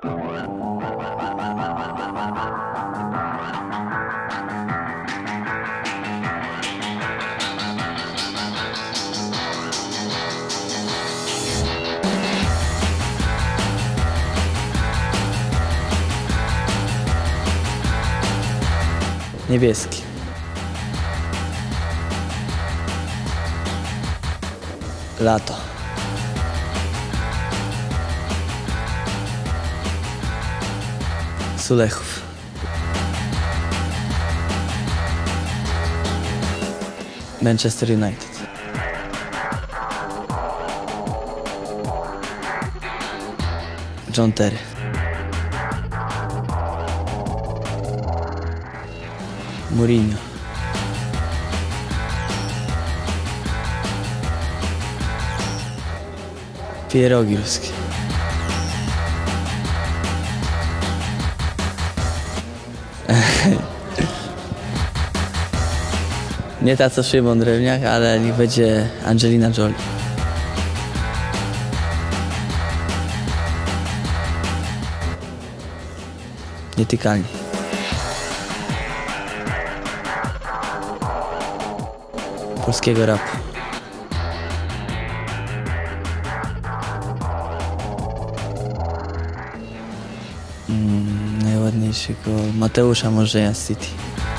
Niebieski. Lato. Sulechów. Manchester United. John Terry. Mourinho. Pierogi ruskie. Nie ta co Szymon Drewniak, ale niech będzie Angelina Jolie. Nietykalni. Polskiego rapu. Najładniejszy gol Mateusza Morzeja z City.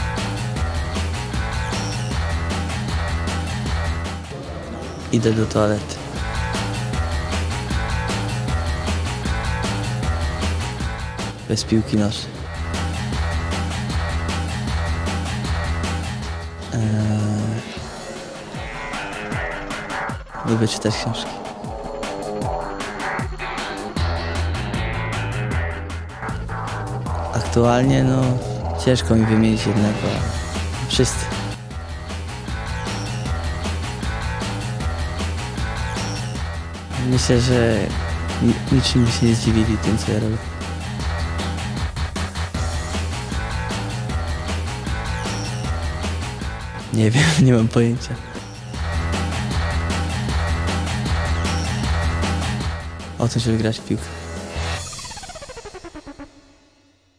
Idę do toalety. Bez piłki nożnej. Lubię czytać książki. Aktualnie no ciężko mi wymienić jednego, wszyscy. Myślę, że niczym by się nie zdziwili tym, co ja robię. Nie wiem, nie mam pojęcia. O tym, żeby grać w piłkę.